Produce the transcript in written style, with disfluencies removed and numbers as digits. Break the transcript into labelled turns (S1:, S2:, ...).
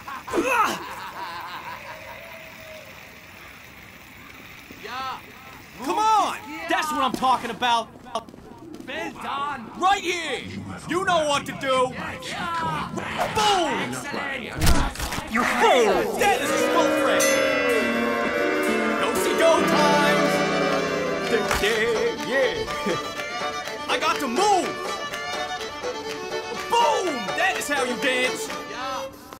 S1: Come on! That's what I'm talking about!
S2: Well done!
S1: Right here! You know what to do! Boom!
S3: You failed!
S1: That is a full friend! Go-see-go time! Yeah! I got to move!